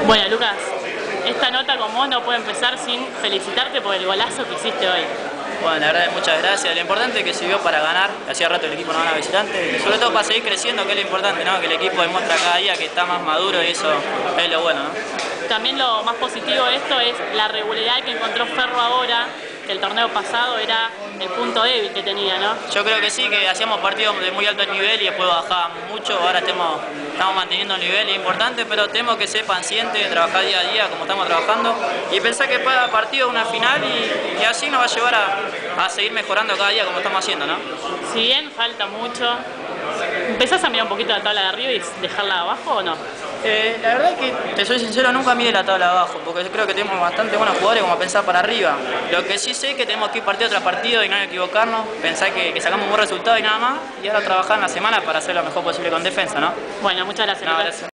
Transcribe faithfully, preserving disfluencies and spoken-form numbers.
Bueno, Lucas, esta nota con vos no puede empezar sin felicitarte por el golazo que hiciste hoy. Bueno, la verdad, muchas gracias. Lo importante es que sirvió para ganar. Hacía rato el equipo no ganaba visitante. Y sobre todo para seguir creciendo, que es lo importante, ¿no? Que el equipo demuestra cada día que está más maduro y eso es lo bueno, ¿no? También lo más positivo de esto es la regularidad que encontró Ferro ahora, que el torneo pasado era el punto débil que tenía, ¿no? Yo creo que sí, que hacíamos partidos de muy alto nivel y después bajábamos mucho. Ahora estamos, estamos manteniendo un nivel importante, pero tenemos que ser pacientes, trabajar día a día como estamos trabajando y pensar que cada partido es una final y, y así nos va a llevar a, a seguir mejorando cada día como estamos haciendo, ¿no? Si bien falta mucho, ¿empezás a mirar un poquito la tabla de arriba y dejarla abajo o no? Eh, la verdad es que, te soy sincero, nunca mire la tabla de abajo, porque yo creo que tenemos bastante buenos jugadores como a pensar para arriba. Lo que sí sé es que tenemos que ir partido tras partido y no equivocarnos, pensar que, que sacamos un buen resultado y nada más, y ahora trabajar en la semana para hacer lo mejor posible con defensa, ¿no? Bueno, muchas gracias, No, Lucas. gracias.